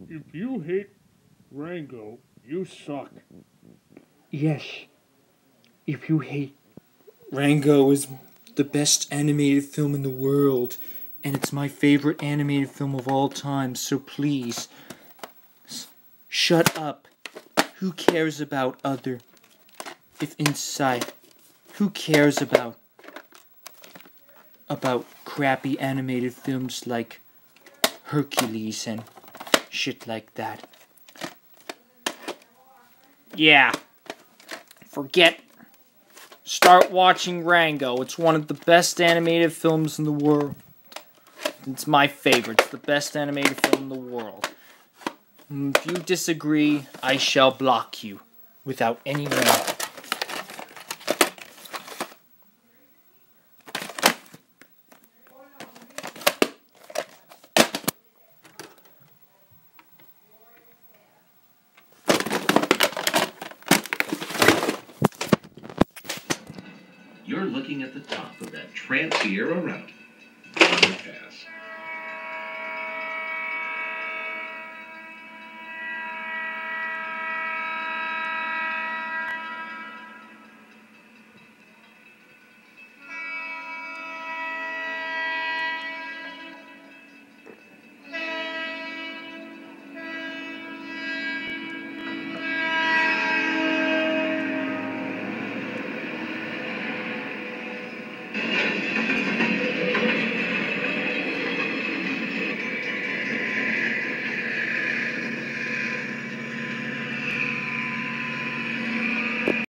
If you hate Rango, you suck. Yes, if you hate Rango is the best animated film in the world, and it's my favorite animated film of all time, so please, shut up. Who cares about other, if inside, who cares about crappy animated films like Hercules and shit like that? Yeah, forget. Start watching Rango. It's one of the best animated films in the world. It's my favorite. It's the best animated film in the world. If you disagree, I shall block you without any warning. You're looking at the top of that Trans-Sierra Route. Pass.